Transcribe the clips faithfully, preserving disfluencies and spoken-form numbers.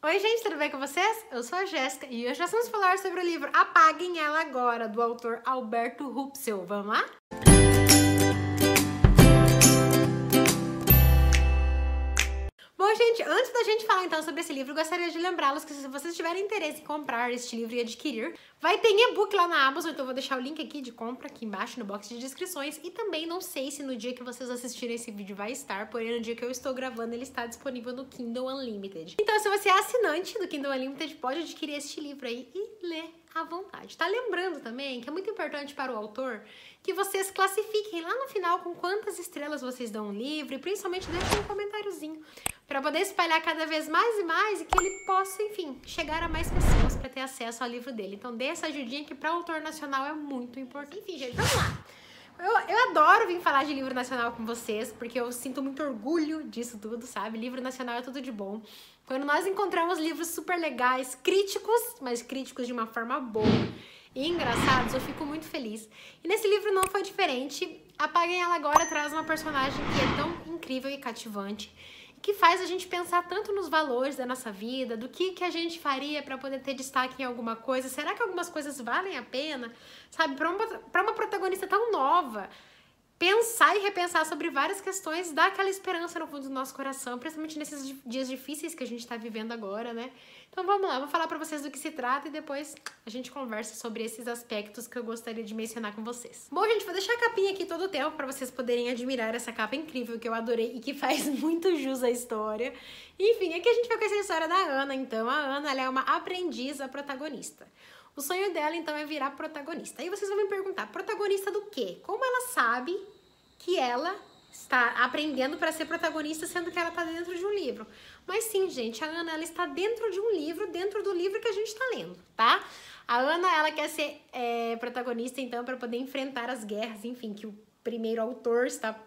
Oi gente, tudo bem com vocês? Eu sou a Jéssica e hoje nós vamos falar sobre o livro Apaguem Ela Agora, do autor Alberto Hupsel. Vamos lá? Bom, gente, antes da gente falar então sobre esse livro, eu gostaria de lembrá-los que se vocês tiverem interesse em comprar este livro e adquirir, vai ter em e-book lá na Amazon, então eu vou deixar o link aqui de compra aqui embaixo no box de descrições. E também não sei se no dia que vocês assistirem esse vídeo vai estar, porém no dia que eu estou gravando ele está disponível no Kindle Unlimited. Então se você é assinante do Kindle Unlimited, pode adquirir este livro aí e ler à vontade. Tá lembrando também que é muito importante para o autor que vocês classifiquem lá no final com quantas estrelas vocês dão um livro e principalmente deixem um comentáriozinho para poder espalhar cada vez mais e mais e que ele possa, enfim, chegar a mais pessoas para ter acesso ao livro dele. Então dê essa ajudinha que para o autor nacional é muito importante. Enfim, gente, vamos lá. Eu, eu adoro vir falar de livro nacional com vocês, porque eu sinto muito orgulho disso tudo, sabe? Livro nacional é tudo de bom. Quando nós encontramos livros super legais, críticos, mas críticos de uma forma boa e engraçados, eu fico muito feliz. E nesse livro não foi diferente. Apaguem Ela Agora traz uma personagem que é tão incrível e cativante, que faz a gente pensar tanto nos valores da nossa vida, do que, que a gente faria para poder ter destaque em alguma coisa. Será que algumas coisas valem a pena? Sabe, para uma, para uma protagonista tão nova, pensar e repensar sobre várias questões dá aquela esperança no fundo do nosso coração, principalmente nesses dias difíceis que a gente está vivendo agora, né? Então vamos lá, vou falar para vocês do que se trata e depois a gente conversa sobre esses aspectos que eu gostaria de mencionar com vocês. Bom, gente, vou deixar a capinha aqui todo o tempo para vocês poderem admirar essa capa incrível que eu adorei e que faz muito jus à história. Enfim, aqui a gente vai conhecer a história da Ana, então. A Ana, ela é uma aprendiz a protagonista. O sonho dela, então, é virar protagonista. Aí vocês vão me perguntar, protagonista do quê? Como ela sabe que ela está aprendendo para ser protagonista, sendo que ela está dentro de um livro? Mas sim, gente, a Ana, ela está dentro de um livro, dentro do livro que a gente está lendo, tá? A Ana, ela quer ser é, protagonista, então, para poder enfrentar as guerras, enfim, que o primeiro autor está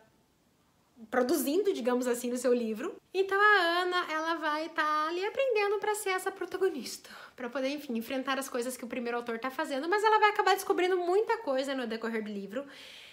produzindo, digamos assim, no seu livro. Então a Ana, ela vai estar tá ali aprendendo para ser essa protagonista, para poder, enfim, enfrentar as coisas que o primeiro autor tá fazendo, mas ela vai acabar descobrindo muita coisa no decorrer do livro.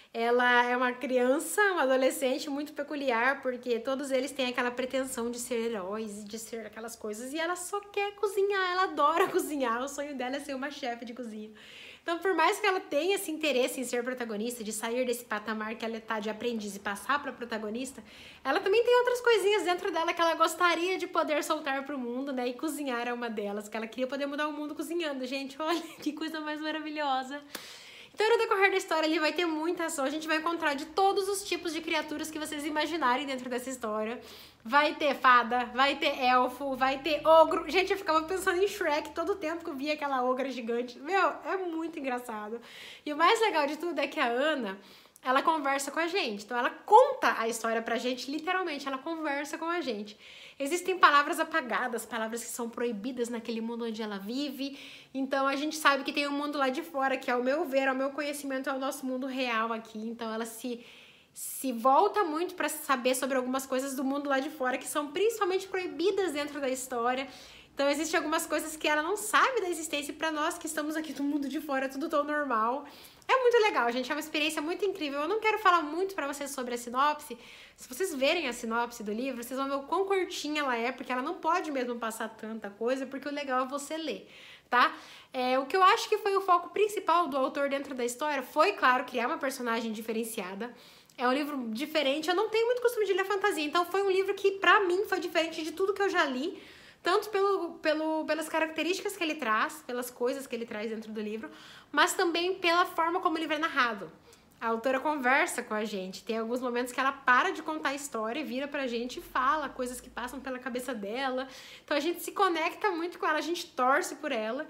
Ela é uma criança, uma adolescente muito peculiar, porque todos eles têm aquela pretensão de ser heróis, de ser aquelas coisas, e ela só quer cozinhar, ela adora cozinhar, o sonho dela é ser uma chefe de cozinha. Então, por mais que ela tenha esse interesse em ser protagonista, de sair desse patamar que ela tá de aprendiz e passar para protagonista, ela também tem outras coisinhas dentro dela que ela gostaria de poder soltar pro mundo, né? E cozinhar é uma delas, que ela queria poder mudar o mundo cozinhando. Gente, olha que coisa mais maravilhosa. Então, no decorrer da história, ele vai ter muita ação. A gente vai encontrar de todos os tipos de criaturas que vocês imaginarem dentro dessa história. Vai ter fada, vai ter elfo, vai ter ogro. Gente, eu ficava pensando em Shrek todo o tempo que eu via aquela ogra gigante. Meu, é muito engraçado. E o mais legal de tudo é que a Ana, ela conversa com a gente. Então, ela conta a história pra gente, literalmente. Ela conversa com a gente. Existem palavras apagadas, palavras que são proibidas naquele mundo onde ela vive. Então, a gente sabe que tem um mundo lá de fora, que ao meu ver, ao meu conhecimento, é o nosso mundo real aqui. Então, ela se, se volta muito para saber sobre algumas coisas do mundo lá de fora, que são principalmente proibidas dentro da história. Então, existem algumas coisas que ela não sabe da existência, e para nós que estamos aqui do mundo de fora, é tudo tão normal. É muito legal, gente, é uma experiência muito incrível. Eu não quero falar muito pra vocês sobre a sinopse. Se vocês verem a sinopse do livro, vocês vão ver o quão curtinha ela é, porque ela não pode mesmo passar tanta coisa, porque o legal é você ler, tá? É, o que eu acho que foi o foco principal do autor dentro da história foi, claro, criar uma personagem diferenciada. É um livro diferente, eu não tenho muito costume de ler fantasia, então foi um livro que, pra mim, foi diferente de tudo que eu já li, tanto pelo, pelo, pelas características que ele traz, pelas coisas que ele traz dentro do livro, mas também pela forma como o livro é narrado. A autora conversa com a gente, tem alguns momentos que ela para de contar a história, vira pra gente e fala coisas que passam pela cabeça dela. Então a gente se conecta muito com ela, a gente torce por ela.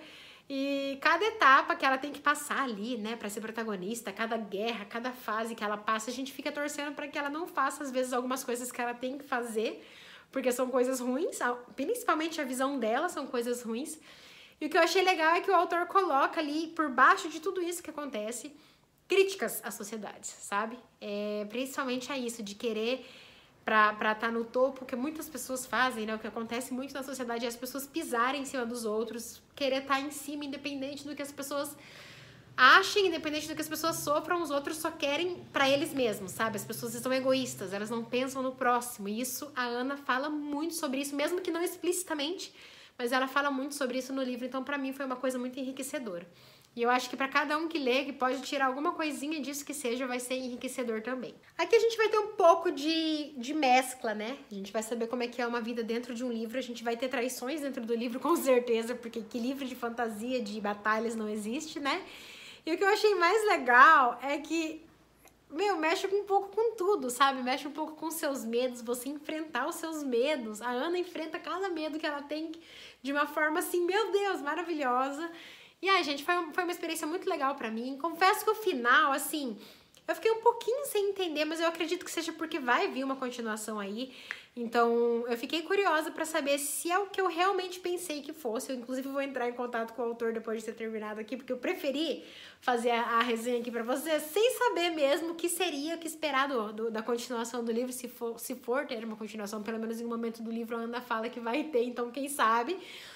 E cada etapa que ela tem que passar ali, né, pra ser protagonista, cada guerra, cada fase que ela passa, a gente fica torcendo pra que ela não faça, às vezes, algumas coisas que ela tem que fazer, porque são coisas ruins, principalmente a visão dela são coisas ruins. E o que eu achei legal é que o autor coloca ali, por baixo de tudo isso que acontece, críticas à sociedade, sabe? É, principalmente a isso, de querer pra estar tá no topo, que muitas pessoas fazem, né? O que acontece muito na sociedade é as pessoas pisarem em cima dos outros, querer estar tá em cima, independente do que as pessoas achem, independente do que as pessoas sofram, os outros só querem pra eles mesmos, sabe? As pessoas são egoístas, elas não pensam no próximo. E isso, a Ana fala muito sobre isso, mesmo que não explicitamente, mas ela fala muito sobre isso no livro, então pra mim foi uma coisa muito enriquecedora. E eu acho que pra cada um que lê, que pode tirar alguma coisinha disso que seja, vai ser enriquecedor também. Aqui a gente vai ter um pouco de, de mescla, né? A gente vai saber como é que é uma vida dentro de um livro, a gente vai ter traições dentro do livro, com certeza, porque que livro de fantasia, de batalhas não existe, né? E o que eu achei mais legal é que, meu, mexe um pouco com tudo, sabe? Mexe um pouco com seus medos, você enfrentar os seus medos. A Ana enfrenta cada medo que ela tem de uma forma assim, meu Deus, maravilhosa. E ai, gente, foi, foi uma experiência muito legal pra mim. Confesso que o final, assim, eu fiquei um pouquinho sem entender, mas eu acredito que seja porque vai vir uma continuação aí. Então, eu fiquei curiosa pra saber se é o que eu realmente pensei que fosse. Eu, inclusive, vou entrar em contato com o autor depois de ter terminado aqui, porque eu preferi fazer a, a resenha aqui pra vocês, sem saber mesmo o que seria, o que esperar do, do, da continuação do livro, se for, se for ter uma continuação. Pelo menos em um momento do livro a Ana fala que vai ter, então quem sabe.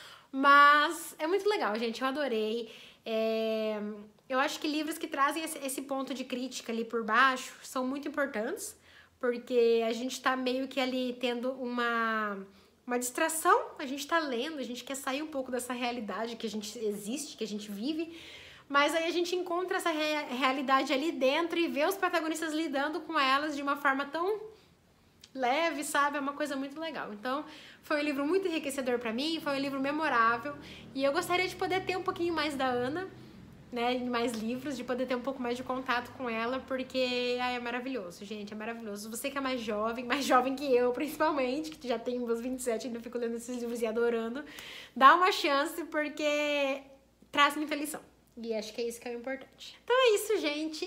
Mas é muito legal, gente, eu adorei. É... Eu acho que livros que trazem esse, esse ponto de crítica ali por baixo são muito importantes, porque a gente tá meio que ali tendo uma, uma distração, a gente tá lendo, a gente quer sair um pouco dessa realidade que a gente existe, que a gente vive, mas aí a gente encontra essa rea realidade ali dentro e vê os protagonistas lidando com elas de uma forma tão leve, sabe? É uma coisa muito legal. Então, foi um livro muito enriquecedor pra mim, foi um livro memorável, e eu gostaria de poder ter um pouquinho mais da Ana, né, em mais livros, de poder ter um pouco mais de contato com ela, porque ai, é maravilhoso, gente, é maravilhoso. Você que é mais jovem, mais jovem que eu, principalmente, que já tenho meus vinte e sete e ainda fico lendo esses livros e adorando, dá uma chance, porque traz muita lição. E acho que é isso que é o importante. Então é isso, gente.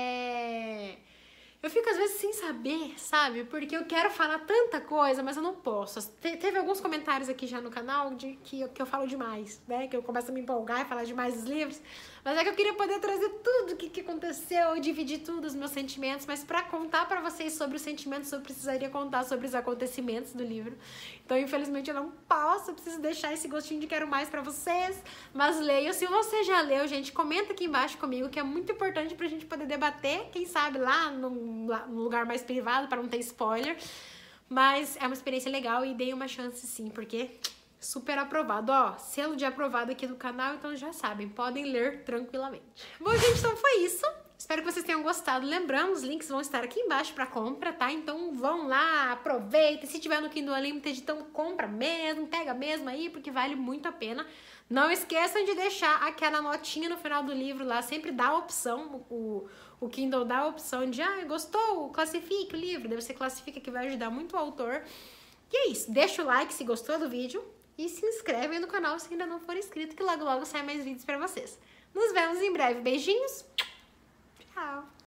É... Eu fico às vezes sem saber, sabe? Porque eu quero falar tanta coisa, mas eu não posso. Te teve alguns comentários aqui já no canal de que eu, que eu falo demais, né? Que eu começo a me empolgar e falar demais dos livros. Mas é que eu queria poder trazer tudo o que, que aconteceu, dividir tudo os meus sentimentos. Mas pra contar pra vocês sobre os sentimentos, eu precisaria contar sobre os acontecimentos do livro. Então, infelizmente, eu não posso. Eu preciso deixar esse gostinho de quero mais pra vocês. Mas leiam. Se você já leu, gente, comenta aqui embaixo comigo, que é muito importante pra gente poder debater. Quem sabe lá no num lugar mais privado, para não ter spoiler, mas é uma experiência legal e dei uma chance sim, porque super aprovado, ó, selo de aprovado aqui do canal, então já sabem, podem ler tranquilamente. Bom, gente, então foi isso. Espero que vocês tenham gostado. Lembrando, os links vão estar aqui embaixo para compra, tá? Então vão lá, aproveitem. Se tiver no Kindle Unlimited, então compra mesmo, pega mesmo aí, porque vale muito a pena. Não esqueçam de deixar aquela notinha no final do livro lá, sempre dá a opção, o, o Kindle dá a opção de, ah, gostou, classifique o livro, daí você classifica, que vai ajudar muito o autor. E é isso, deixa o like se gostou do vídeo e se inscreve aí no canal se ainda não for inscrito, que logo logo sai mais vídeos pra vocês. Nos vemos em breve, beijinhos, tchau!